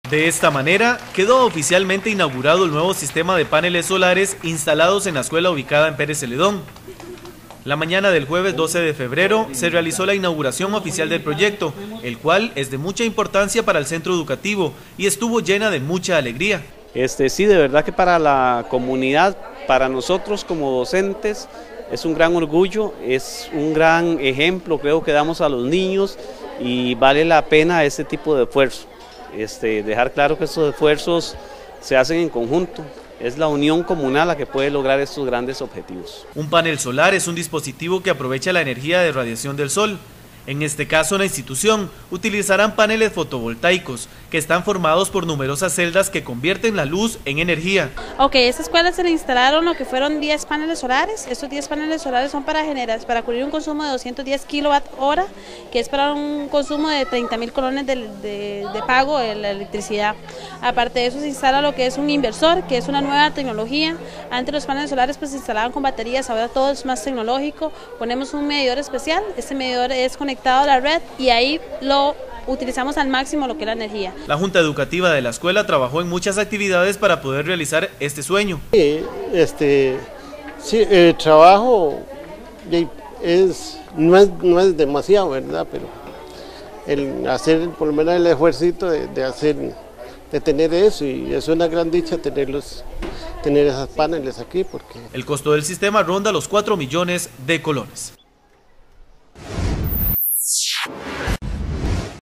De esta manera, quedó oficialmente inaugurado el nuevo sistema de paneles solares instalados en la escuela ubicada en Pérez Celedón. La mañana del jueves 12 de febrero se realizó la inauguración oficial del proyecto, el cual es de mucha importancia para el centro educativo y estuvo llena de mucha alegría. Sí, de verdad que para la comunidad, para nosotros como docentes, es un gran orgullo, es un gran ejemplo, creo que damos a los niños y vale la pena este tipo de esfuerzo. Dejar claro que estos esfuerzos se hacen en conjunto. Es la unión comunal la que puede lograr estos grandes objetivos. Un panel solar es un dispositivo que aprovecha la energía de radiación del sol. En este caso, la institución utilizarán paneles fotovoltaicos que están formados por numerosas celdas que convierten la luz en energía. Ok, a esta escuela se le instalaron lo que fueron 10 paneles solares. Estos 10 paneles solares son para cubrir un consumo de 210 kWh, que es para un consumo de 30.000 colones de pago de la electricidad. Aparte de eso se instala lo que es un inversor, que es una nueva tecnología. Antes los paneles solares pues se instalaban con baterías, ahora todo es más tecnológico. Ponemos un medidor especial, este medidor es conectado a la red y ahí lo utilizamos al máximo lo que es la energía. La Junta Educativa de la escuela trabajó en muchas actividades para poder realizar este sueño. Sí, el trabajo no es demasiado, ¿verdad? Pero el hacer por lo menos el esfuerzo de tener eso, y es una gran dicha tener esos paneles aquí. El costo del sistema ronda los 4 millones de colones.